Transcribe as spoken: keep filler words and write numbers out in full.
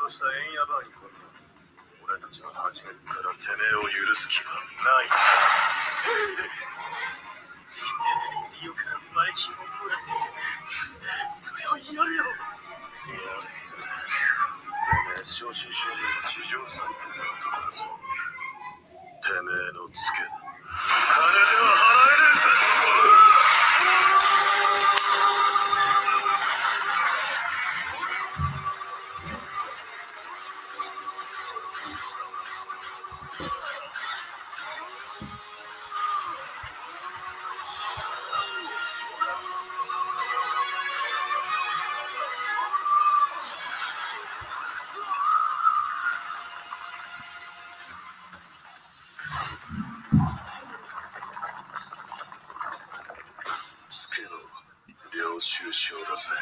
としたエンヤバーにこそ俺たちは初めからてめえを許す気はないさ。ディオから前金をもらってそれをやるよ。やれてめえ正真正銘の史上最高の男だぞ。てめえのツケだ。金では払えねえぜ。ツケの領収書だぜ。